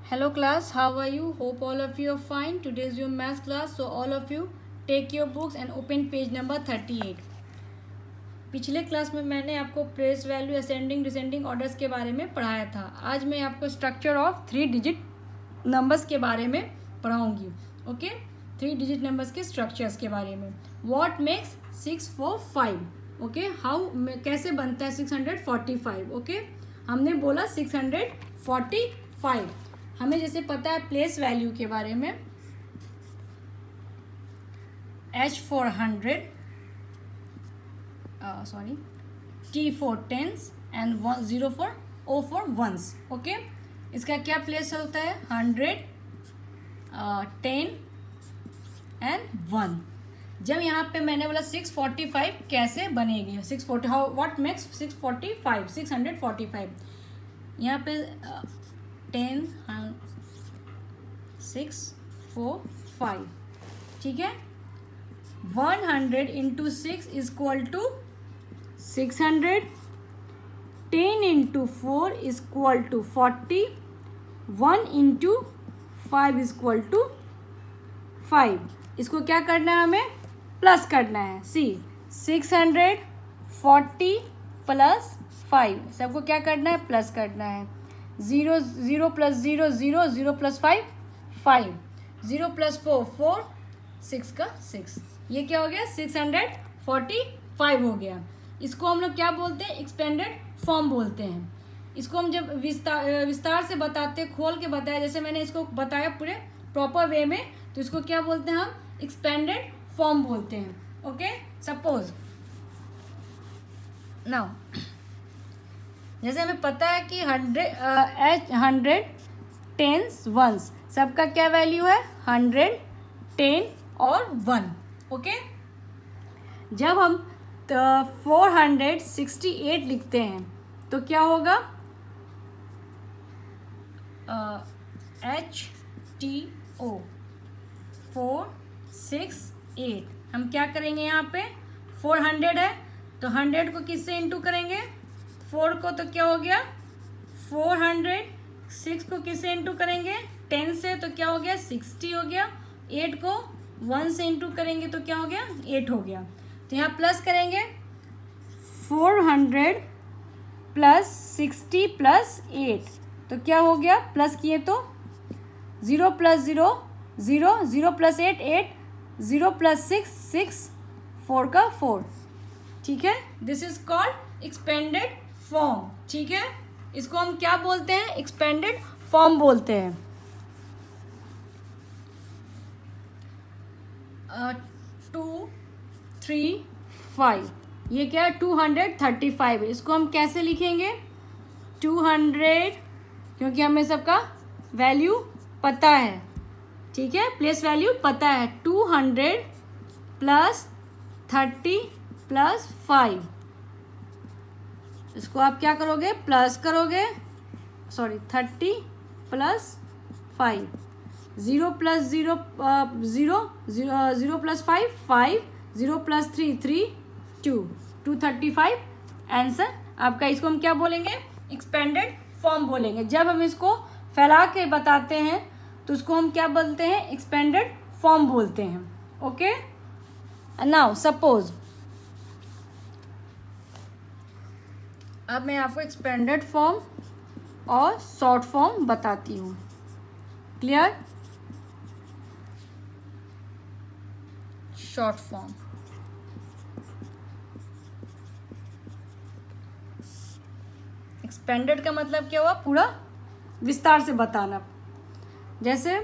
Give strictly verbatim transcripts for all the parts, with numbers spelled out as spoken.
Hello class, how are you? Hope all of you are fine. Today is your math class, so all of you take your books and open page number thirty-eight. पिछले class में मैंने आपको place value ascending descending orders के बारे में पढ़ाया था. आज मैं आपको structure of three digit numbers के बारे में पढ़ाऊंगी. ओके, थ्री डिजिट नंबर्स के स्ट्रक्चर्स के बारे में. What makes six four five. Okay, how कैसे बनता है six hundred forty five. Okay, हमने बोला सिक्स हंड्रेड फोर्टी फाइव. हमें जैसे पता है प्लेस वैल्यू के बारे में, H four hundred, sorry T four tens and one zero four O four ones. Okay, इसका क्या प्लेस होता है? Hundred, ten and one. जब यहाँ पे मैंने बोला सिक्स फोर्टी फाइव कैसे बनेगी, six forty how what makes six forty five six hundred forty five. यहाँ पे टेन सिक्स फोर फाइव, ठीक है. One hundred into six is equal to six hundred. Ten into four is equal to forty. One into five is equal to five. इसको क्या करना है? हमें plus करना है. See six hundred forty plus five, सबको क्या करना है? प्लस करना है. Zero zero plus zero zero, zero plus five five, zero plus four four, six का सिक्स. ये क्या हो गया? सिक्स हंड्रेड फोर्टी फाइव हो गया. इसको हम लोग क्या बोलते हैं? एक्सपेंडेड फॉर्म बोलते हैं. इसको हम जब विस्तार विस्तार से बताते, खोल के बताया, जैसे मैंने इसको बताया पूरे प्रॉपर वे में, तो इसको क्या बोलते हैं? हम एक्सपेंडेड फॉर्म बोलते हैं. ओके, सपोज नाउ जैसे हमें पता है कि hundred H hundred tens ones, सबका क्या वैल्यू है? हंड्रेड, टेन और वन. ओके, जब हम फोर हंड्रेड सिक्सटी एट लिखते हैं तो क्या होगा? H T O four six eight. हम क्या करेंगे? यहाँ पे फोर हंड्रेड है तो हंड्रेड को किससे इंटू करेंगे? फोर को, तो क्या हो गया? Four hundred. सिक्स को किससे इंटू करेंगे? टेन से, तो क्या हो गया? सिक्सटी हो गया. एट को वन से इंटू करेंगे तो क्या हो गया? एट हो गया. तो यहाँ प्लस करेंगे. Four hundred plus sixty plus eight, तो क्या हो गया? प्लस किए तो zero plus zero zero, zero plus eight eight, zero plus six six, four का फोर. ठीक है, this is called expanded form. ठीक है, इसको हम क्या बोलते हैं? एक्सपेंडेड फॉर्म बोलते हैं. टू थ्री फाइव, ये क्या है? Two hundred thirty five. इसको हम कैसे लिखेंगे? टू हंड्रेड, क्योंकि हमें सबका वैल्यू पता है. ठीक है, प्लेस वैल्यू पता है. Two hundred plus thirty plus five. इसको आप क्या करोगे? प्लस करोगे. Sorry, thirty plus five. Zero plus zero zero, zero zero plus five five, zero plus three three, two, two thirty five answer आपका. इसको हम क्या बोलेंगे? एक्सपेंडेड फॉर्म बोलेंगे. जब हम इसको फैला के बताते हैं तो उसको हम क्या बोलते हैं? एक्सपेंडेड फॉर्म बोलते हैं. ओके, नाउ सपोज अब मैं आपको एक्सपेंडेड फॉर्म और शॉर्ट फॉर्म बताती हूँ. क्लियर? शॉर्ट फॉर्म, एक्सपेंडेड का मतलब क्या हुआ? पूरा विस्तार से बताना. जैसे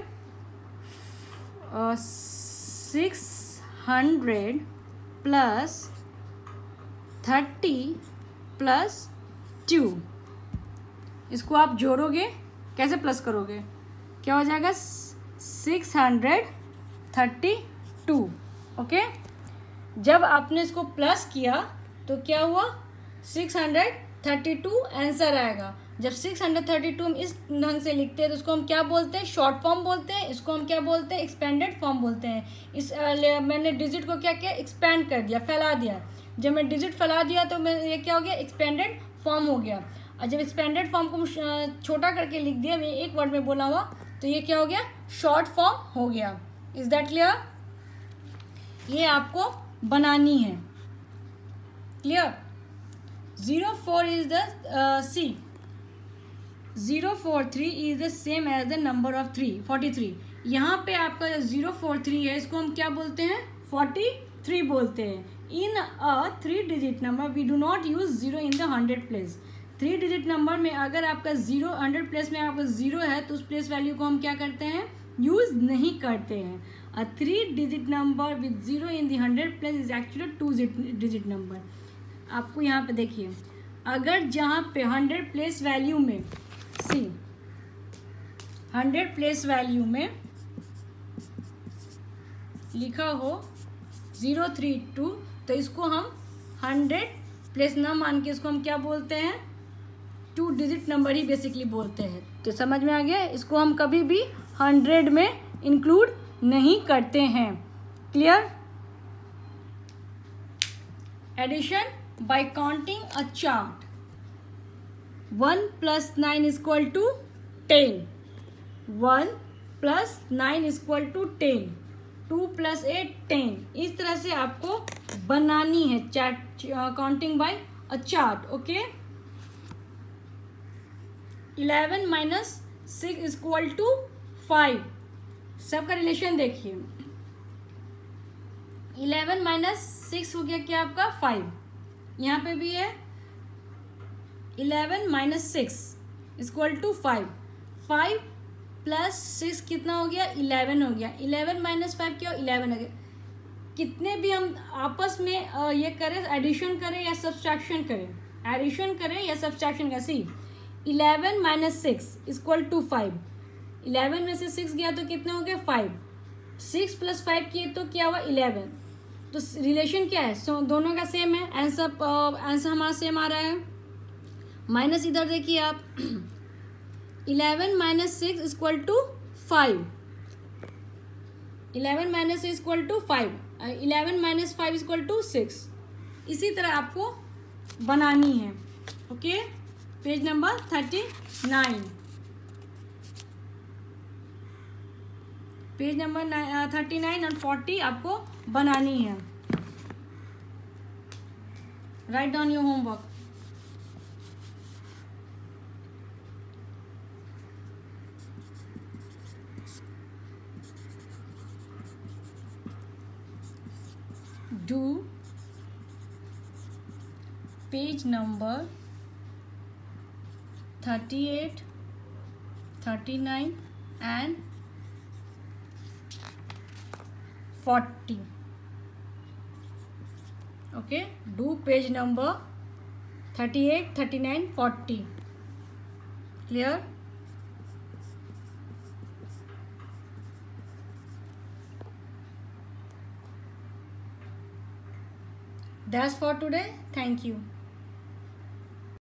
six hundred plus thirty plus two, इसको आप जोड़ोगे. कैसे प्लस करोगे? क्या हो जाएगा? Six hundred thirty two. Okay, जब आपने इसको प्लस किया तो क्या हुआ? Six hundred thirty two answer आएगा. जब सिक्स हंड्रेड थर्टी टू इस ढंग से लिखते हैं तो उसको हम क्या बोलते हैं? शॉर्ट फॉर्म बोलते हैं. इसको हम क्या बोलते हैं? एक्सपेंडेड फॉर्म बोलते हैं. इस आ, मैंने डिजिट को क्या किया? एक्सपेंड कर दिया, फैला दिया. जब मैं डिजिट फैला दिया तो मैं ये क्या हो गया? एक्सपेंडेड फॉर्म हो गया. और जब एक्सपेंडेड फॉर्म को छोटा करके लिख दिया, मैं एक वर्ड में बोला हुआ, तो ये क्या हो गया, शॉर्ट फॉर्म हो गया। Is that clear? ये आपको बनानी है। Clear? Zero four is the C, zero four three is the same as the number of three, forty three. यहाँ पे आपका जो जीरो फोर थ्री है, इसको हम क्या बोलते हैं, फोर्टी थ्री बोलते हैं। In a three digit number we do not use zero in the hundred place. Three digit number में अगर आपका जीरो हंड्रेड प्लेस में आपका जीरो है, तो उस प्लेस वैल्यू को हम क्या करते हैं, यूज नहीं करते हैं। A three digit number with zero in the hundred place is actually two digit number. आपको यहाँ पे देखिए, अगर जहाँ पे हंड्रेड प्लेस वैल्यू में सी हंड्रेड प्लेस वैल्यू में लिखा हो जीरो थ्री टू, तो इसको हम हंड्रेड प्लेस ना मान के इसको हम क्या बोलते हैं, टू डिजिट नंबर ही बेसिकली बोलते हैं। तो समझ में आ गया? इसको हम कभी भी हंड्रेड में इंक्लूड नहीं करते हैं। Clear? Addition by counting a chart. One plus nine is equal to ten, one plus nine is equal to ten, two plus eight ten. इस तरह से आपको बनानी है chart, counting by a chart. Okay, eleven minus six is equal to five. सबका relation देखिए, eleven minus six हो गया क्या आपका, फाइव। यहाँ पे भी है eleven minus six is equal to five, five plus six कितना हो गया, इलेवन हो गया। इलेवन माइनस फाइव क्या, इलेवन हो गया। कितने भी हम आपस में ये करें, एडिशन करें या सब्सट्रैक्शन करें, एडिशन करें या सब्सट्रैक्शन करें, see eleven minus six equal to five. Eleven में से सिक्स गया तो कितने हो गए, फाइव। सिक्स प्लस फाइव किए तो क्या हुआ, इलेवन। तो रिलेशन क्या है, सो दोनों का सेम है। आंसर आंसर हमारा सेम आ रहा है। माइनस इधर देखिए आप, eleven minus six equal to five, eleven minus equal to five, eleven minus five equal to six. इसी तरह आपको बनानी है। ओके, page number thirty nine, page number thirty nine और फोर्टी आपको बनानी है। Write down your homework. Do page number thirty-eight, thirty-nine and forty. Okay, do page number thirty-eight, thirty-nine, forty. Clear? That's for today. Thank you.